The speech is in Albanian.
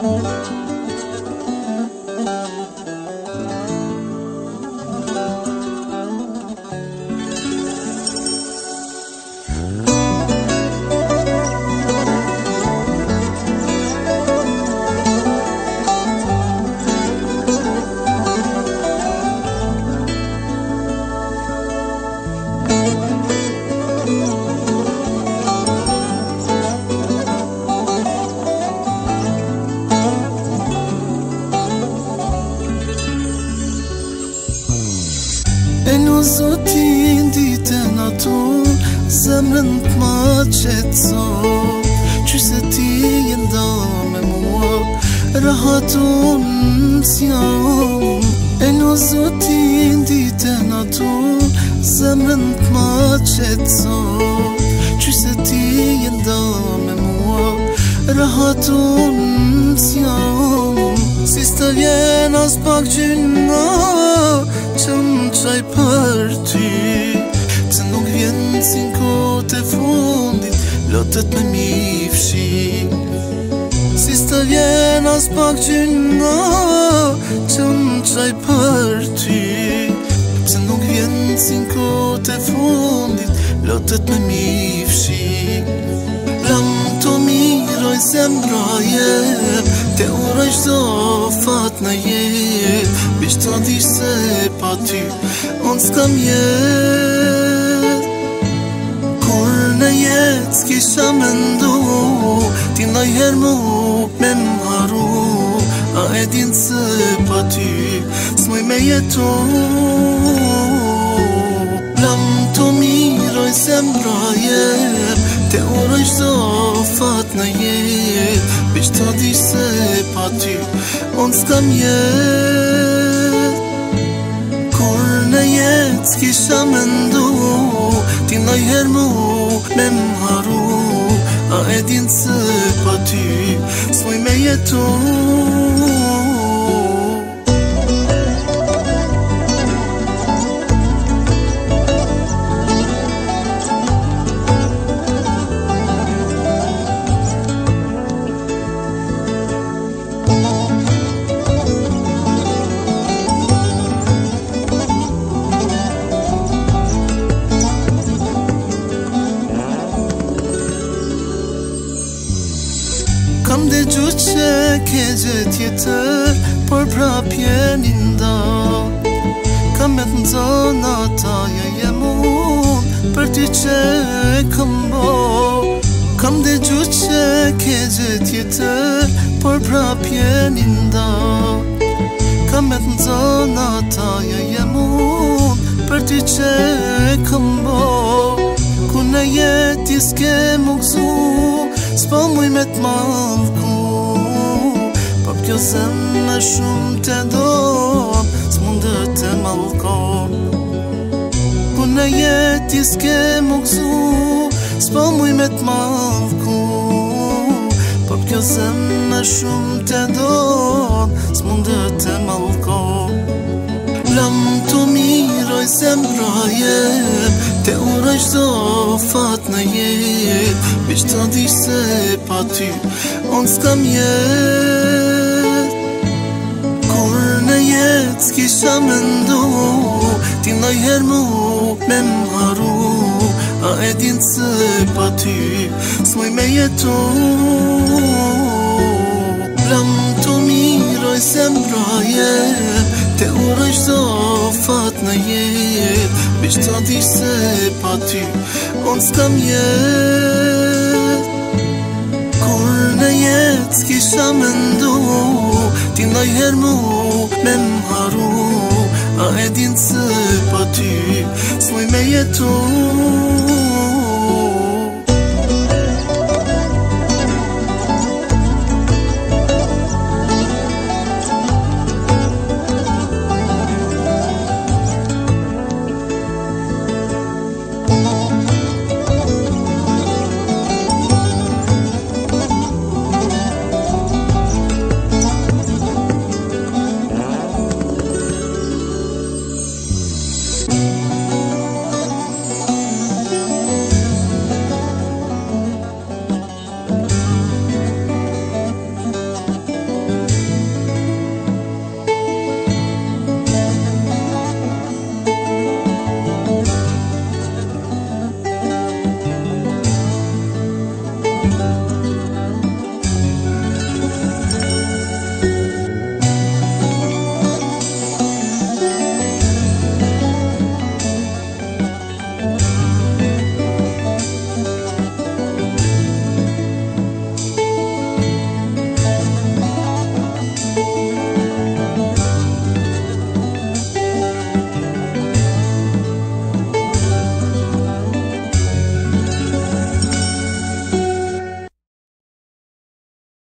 Zotin ditën ato zemrën t'ma qetso Qyse ti jenda me mua rahatun s'jam E në zotin ditën ato zemrën t'ma qetso Qyse ti jenda me mua rahatun s'jam Si s'të vjen as pak gjyna që më qaj për ty Se nuk vjen si n'kohët e fundit lotët me mi fshi Si s'të vjen as pak gjyna që më qaj për ty Se nuk vjen si n'kohët e fundit lotët me mi fshi Lam të miroj zemra jem Te uroj shdo fat në jet Bish të di se pa ty unë s'kam jet Kur në jet s'kisha me ndu Ti najher mu me m'haru A e din se pa ty s'muj me jetu Lam të miroj zemra jem Te uroj shdo fat në jet Bish të di se pa ty unë s'kam jet Kur në jet s'kisha me ndu Ti najher mu me m'haru A e din se pa ty s'muj me jetu Kam dëgju që ke gjë tjetër Por prap jeni nda Kam me të nëzona ta jem unë Për ty që kam bo Kam dëgju që ke gjë tjetër Por prap jeni nda Kam me të nëzona ta jem unë Për ty që kam bo Ku në jeti s'ke më gëzu S'po muj me t'malku Po kjo zemë shumë të do S'mundë të malko Ku në jeti s'ke më gëzu S'po muj me t'malku Po kjo zemë shumë të do S'mundë të malko Lam të miroj zemra jem Te uroj shdo fat në jet Bish të di se pa ty unë s'kam jet Kur në jet s'kisha me ndu Ti najher mu me m'haru A e din se pa ty s'muj me jetu Lam të miroj zemra jem Te uroj shdo fat në jet Bish të di se pa ty unë s'kam jet Kur në jet s'kisha me ndu Ti najher mu me m'haru A e din se pa ty s'muj me jetu